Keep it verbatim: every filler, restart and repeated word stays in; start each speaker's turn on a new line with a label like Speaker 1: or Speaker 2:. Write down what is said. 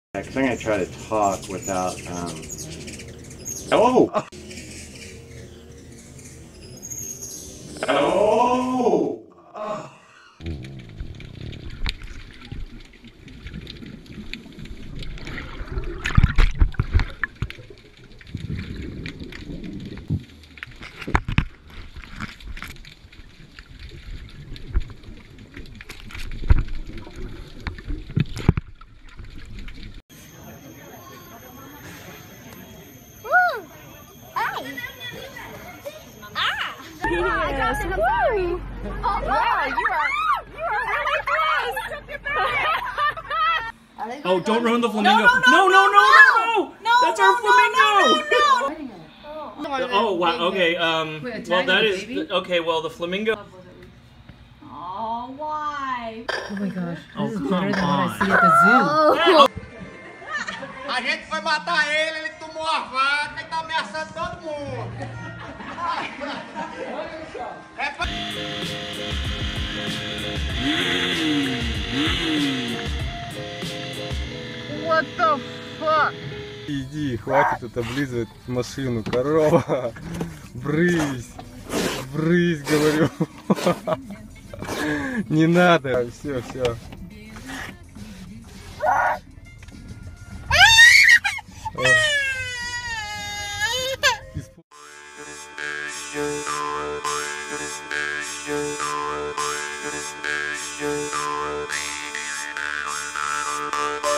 Speaker 1: Because I'm going to try to talk without, um... Oh! Oh! Oh!
Speaker 2: Yes. Woo! Oh, wow, you are, you are really close.
Speaker 3: Oh, don't ruin the flamingo.
Speaker 2: No, no, no,
Speaker 3: no, no, no, no,
Speaker 2: no, no,
Speaker 3: That's
Speaker 2: no,
Speaker 3: our
Speaker 2: no,
Speaker 3: flamingo.
Speaker 2: no, no, no.
Speaker 3: Oh, wow. Okay. Um. Well, that is the, okay. Well, the flamingo.
Speaker 2: Oh, why?
Speaker 4: Oh my gosh.
Speaker 3: Oh,
Speaker 4: This is
Speaker 3: come
Speaker 4: better than what I
Speaker 3: on.
Speaker 4: see at the zoo.
Speaker 2: Oh.
Speaker 5: A gente foi matar ele, ele tomou a faca e tá ameaçando todo mundo. É pra...
Speaker 6: What the fuck? Иди, хватит это облизывать машину, корова. Брысь, брысь, говорю. Не надо, все, все.
Speaker 5: Oh,